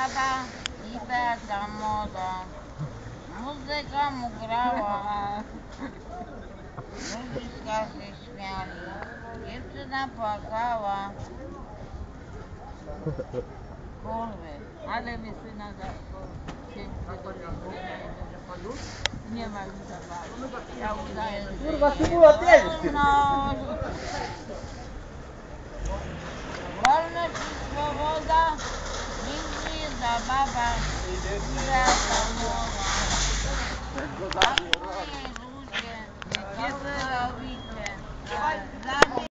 baba i taka młoda. Muzyka mu grała, ludziska się śmiali, dziewczyna płakała. Kurwy, ale mi syna pięknego nie ma już zabawy. Ja udaję, Kurwa, ty mu odjedziesz. Wolność i swoboda, nigdy jest zabawa, jaka mowa. A ludzie, gdzie wy robicie?